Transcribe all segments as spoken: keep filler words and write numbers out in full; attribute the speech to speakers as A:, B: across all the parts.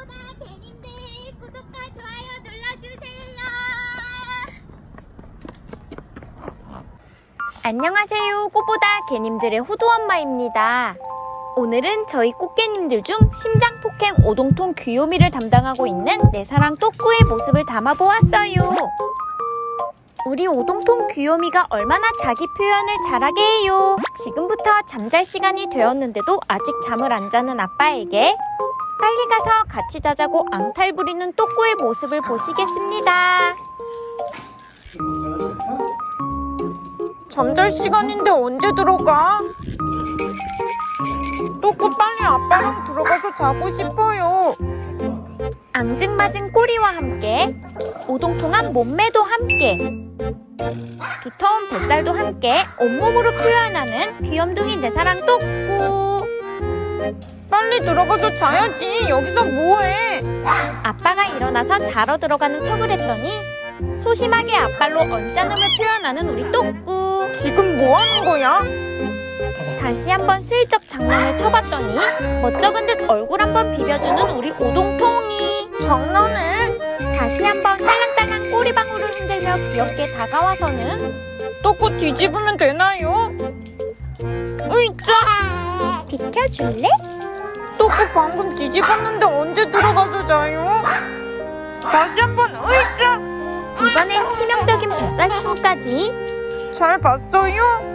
A: 꼬꼬다 개님들 구독과 좋아요 눌러주세요. 안녕하세요. 꽃보다 개님들의 호두 엄마입니다. 오늘은 저희 꽃개님들 중 심장폭행 오동통 귀요미를 담당하고 있는 내 사랑 또꾸의 모습을 담아보았어요. 우리 오동통 귀요미가 얼마나 자기 표현을 잘하게 해요. 지금부터 잠잘 시간이 되었는데도 아직 잠을 안 자는 아빠에게 빨리 가서 같이 자자고 앙탈 부리는 또꾸의 모습을 보시겠습니다. 잠잘 시간인데 언제 들어가? 또꾸 빨리 아빠랑 들어가서 자고 싶어요. 앙증맞은 꼬리와 함께 오동통한 몸매도 함께 두터운 뱃살도 함께 온몸으로 표현하는 귀염둥이 내 사랑 또꾸. 빨리 들어가서 자야지. 여기서 뭐해? 아빠가 일어나서 자러 들어가는 척을 했더니 소심하게 앞발로 언짢음을 표현하는 우리 또꾸. 지금 뭐하는 거야? 다시 한번 슬쩍 장난을 쳐봤더니 멋쩍은 듯 얼굴 한번 비벼주는 우리 오동통이. 장난해? 다시 한번 딸랑딸랑 꼬리방울을 흔들며 귀엽게 다가와서는 또꾸 뒤집으면 되나요? 으이짜! 비켜줄래? 또꾸 방금 뒤집었는데 언제 들어가서 자요? 다시 한번 으이짜! 이번엔 치명적인 뱃살춤까지. 잘 봤어요?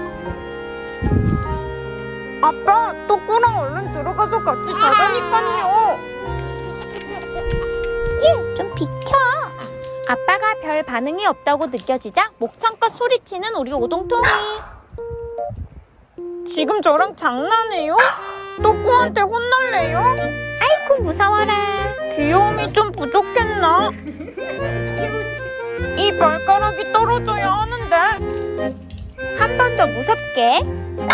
A: 아빠, 또꾸랑 얼른 들어가서 같이 자자니까요. 예, 좀 비켜. 아빠가 별 반응이 없다고 느껴지자 목청껏 소리치는 우리 오동통이. 지금 저랑 장난해요? 또꾸한테 혼날래요? 아이쿠 무서워라. 귀여움이 좀 부족했나? 이 발가락이 떨어져야 하는데. 한 번 더 무섭게.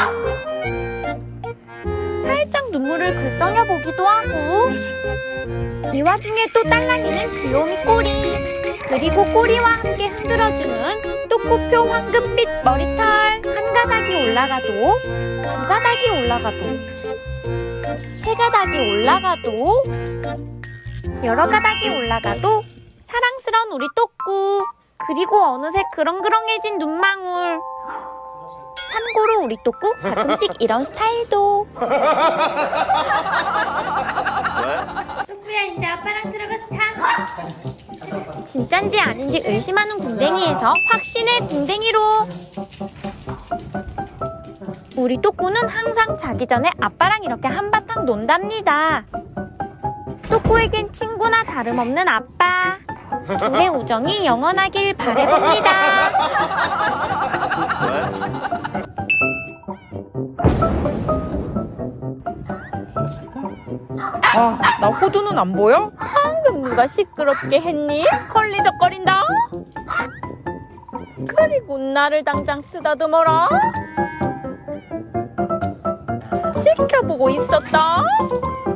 A: 살짝 눈물을 글썽여 보기도 하고. 이 와중에 또 딸랑이는 귀요미 꼬리. 그리고 꼬리와 함께 흔들어주는 또꾸표 황금빛 머리털. 한 가닥이 올라가도 두 가닥이 올라가도 세 가닥이 올라가도 여러 가닥이 올라가도 사랑스러운 우리 또꾸. 그리고 어느새 그렁그렁해진 눈망울. 참고로 우리 또꾸 가끔씩 이런 스타일도. 또꾸야, 이제 아빠랑 들어가서 자. 진짠지 아닌지 의심하는 궁뎅이에서 확신의 궁뎅이로. 우리 또꾸는 항상 자기 전에 아빠랑 이렇게 한바탕 논답니다. 또꾸에겐 친구나 다름없는 아빠. 둘의 우정이 영원하길 바라봅니다. 아, 나 호두는 안 보여? 방금 누가 시끄럽게 했니? 걸리적거린다. 그리고 나를 당장 쓰다듬어라. 지켜보고 있었다.